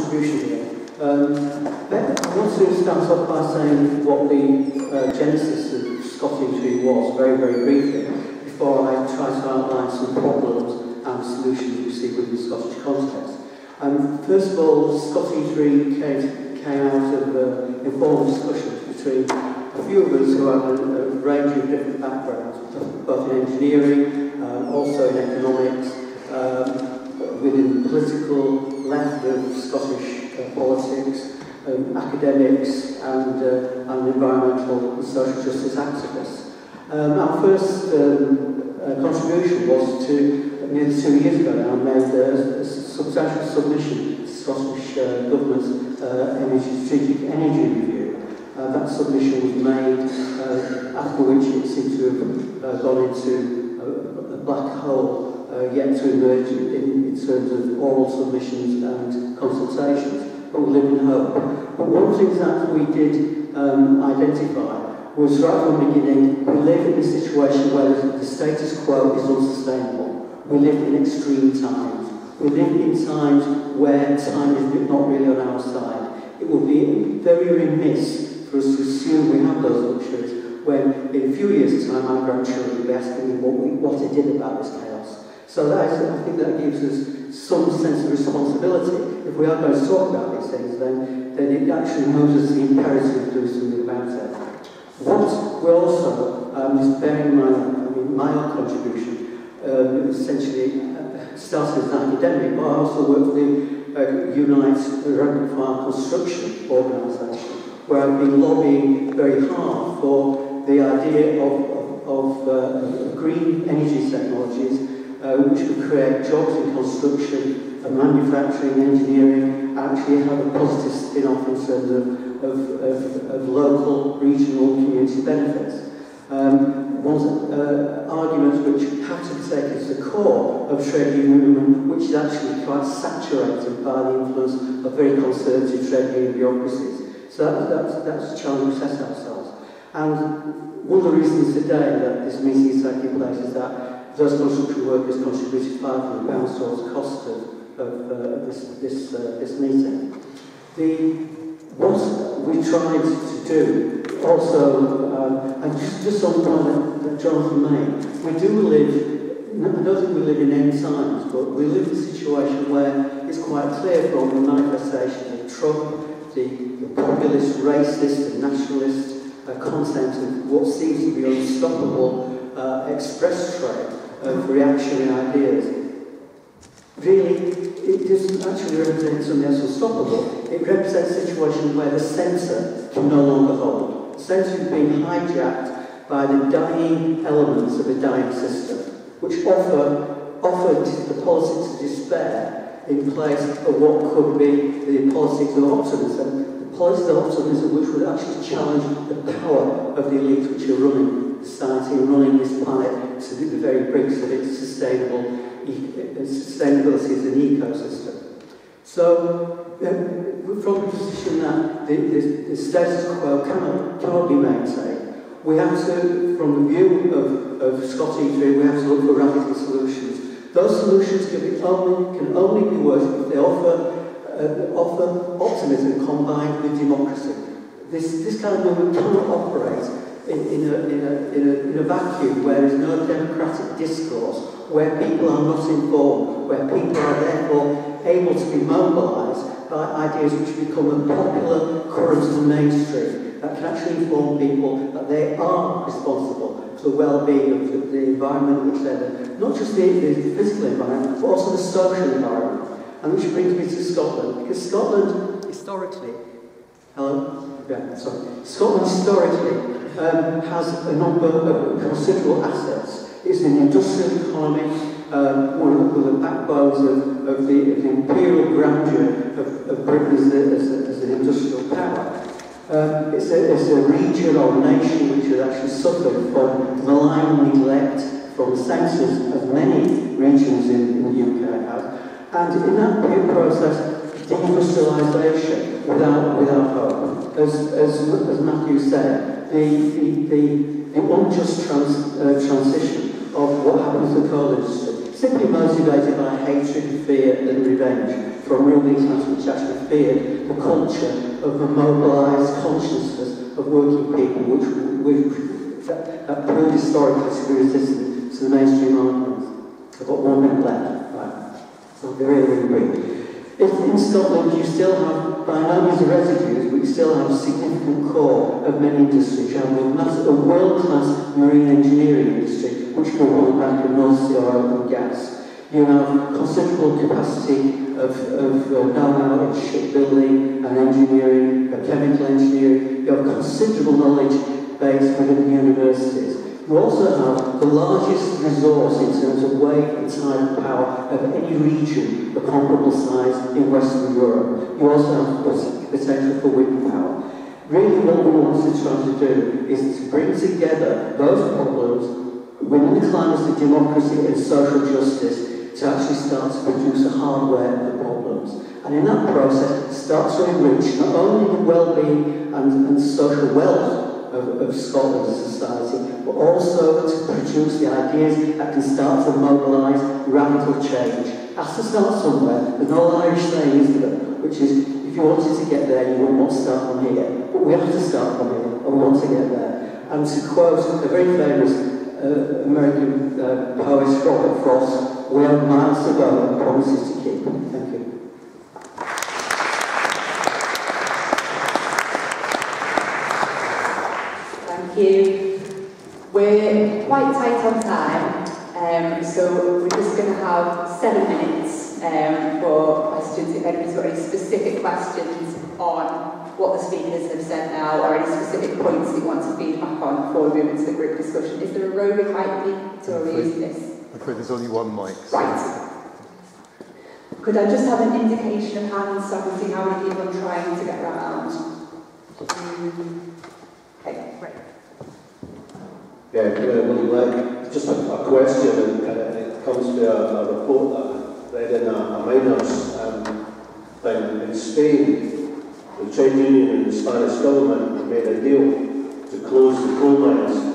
contribution here. I want to start off by saying what the genesis of Scott E3 was, very, very briefly, before I try to outline some problems and solutions we see within the Scottish context. First of all, Scott E3 came out of informal discussions between a few of us who have a range of different backgrounds, both in engineering, also in economics, within the political left of Scottish politics, academics, and environmental and social justice activists. Our first contribution was to, nearly 2 years ago now, made a substantial submission to the Scottish Government's Strategic Energy Review. That submission was made after which it seemed to have gone into a black hole yet to emerge in terms of oral submissions and consultations. But we live in hope. But one of the things that we did identify was right from the beginning, we live in a situation where the status quo is unsustainable. We live in extreme times. We live in times where time is not really on our side. It would be very remiss for us to assume we have those luxuries when in a few years' time our grandchildren will be asking me what they did about this chaos. So I think that gives us some sense of responsibility. If we are going to talk about these things, then it actually knows us the imperative to do something about it. What we also, just bearing in mind, my own contribution, essentially started as an academic, but I also worked for the Unite Rank Fire Construction Organisation, where I've been lobbying very hard for the idea of green energy technologies which would create jobs in construction, manufacturing, engineering, actually have a positive spin-off in terms of local, regional, community benefits. One argument which had to be taken to the core of trade union movement, which is actually quite saturated by the influence of very conservative trade union bureaucracies. So that's a challenge we set ourselves. And one of the reasons today that this meeting is taking place is that those construction workers contributed £500 towards the cost of this meeting. What we tried to do also, and just on the point that Jonathan made, we do live, I don't think we live in end times, but we live in a situation where it's quite clear from the manifestation of Trump, the populist, racist and nationalist content of what seems to be unstoppable express trade of reactionary ideas. Really, it doesn't actually represent something that's unstoppable. It represents a situation where the centre can no longer hold. The centre is being hijacked by the dying elements of a dying system, which offer the politics of despair in place of what could be the politics of optimism. The politics of optimism which would actually challenge the power of the elite which are running society and running this planet to the very brink of its sustainability as an ecosystem. So, from the position that the status quo cannot be maintained, we have to, from the view of Scott E3, we have to look for radical solutions. Those solutions can only be worked if they offer optimism combined with democracy. This kind of movement cannot operate in a vacuum where there is no democratic discourse, where people are not informed, where people are therefore able to be mobilised by ideas which become a popular current of the mainstream, that can actually inform people that they are responsible for the well-being of the environment which they're in. Not just the physical environment, but also the social environment. And which brings me to Scotland, because Scotland historically, Scotland historically has a number of considerable assets. It's an industrial economy, one of the backbones of the imperial grandeur of Britain as an industrial power. It's a region or nation which has actually suffered from malign neglect from the census, as many regions in the UK have. And in that process, deindustrialisation without hope. As Matthew said, the unjust transition of what happens to the coal industry simply motivated by hatred, fear and revenge from ruling class which actually feared the culture of a mobilised consciousness of working people that proved historically to be resistant to the mainstream arguments. I've got 1 minute left, right? So I'll be really brief. In Scotland, you still have, by no means residues, but you still have a significant core of many industries. You have a world-class marine engineering industry, which can hold back in North Sea oil and gas. You have considerable capacity of know-how in shipbuilding and engineering, chemical engineering. You have considerable knowledge base within the universities. You also have the largest resource in terms of wave and tidal power of any region of comparable size in Western Europe. You also have potential for wind power. Really what we want to try to do is to bring together those problems within the climates of democracy and social justice to actually start to produce a hardware of the problems. And in that process, start to enrich not only the well-being and social wealth of Scotland as a society, but also to produce the ideas that can start to mobilise radical change. It has to start somewhere. There's an old Irish saying, isn't there, which is, if you wanted to get there, you wouldn't want to start from here. But we have to start from here, and we want to get there. And to quote a very famous American poet, Robert Frost, we have miles to go and promises to keep. Thank you. Thank you. We're quite tight on time, so we're just going to have 7 minutes for questions. If anybody's got any specific questions on what the speakers have said now, or any specific points that you want to feed back on before we move into the group discussion. Is there a roving mic, or are we using this? I'm afraid there's only one mic. So. Right. Could I just have an indication of hands so I can see how many people are trying to get around? Okay, great. Yeah, like just a question, and it comes to a report that I read in a miners' thing in Spain. The trade union and the Spanish government made a deal to close the coal mines